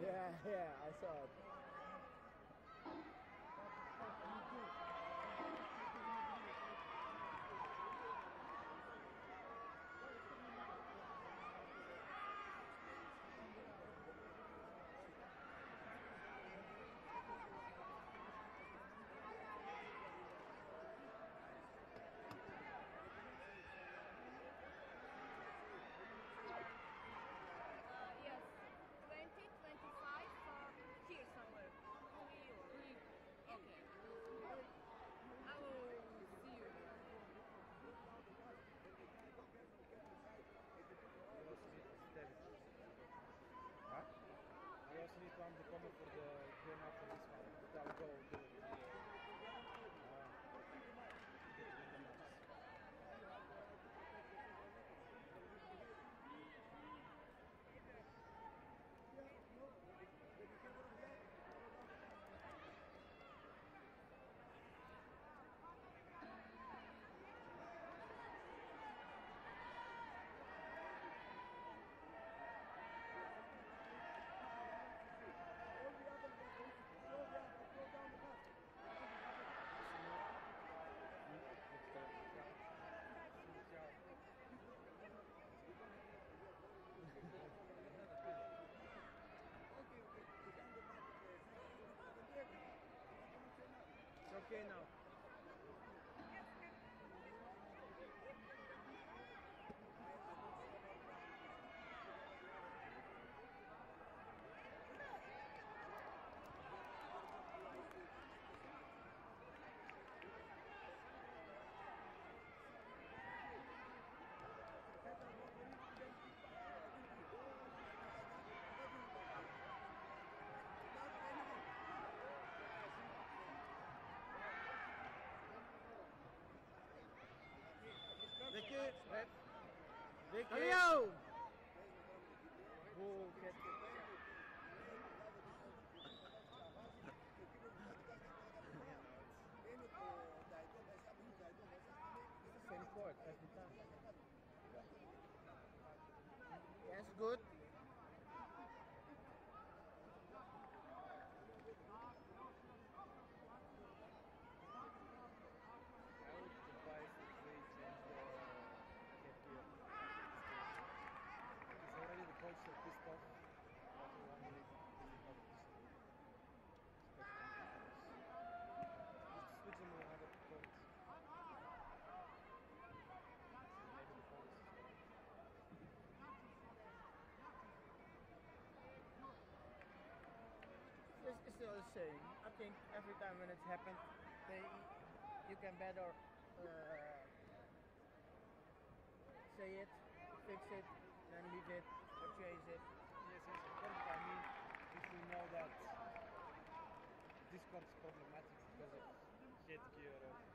Yeah, I saw it. Yes, 20, 25 for here somewhere. Three. Okay. I will see you. We also need David. Huh? We also need one to come for the game after this one. But I'll go do it. Get to the maps. It's okay now. Vicky, Red. Vicky. Hello! Who get same sport every time? Yes, good. I would advise that they change the head gear. It's already the coach that pissed off. After 1 minute, this is not discipline. Just switch them to another coach. Maybe the coach. It's still the same. I think every time when it's happened, you can better say it, fix it, then leave it or change it. Yes, of course. I mean, if we know that Discord is problematic because of headgear or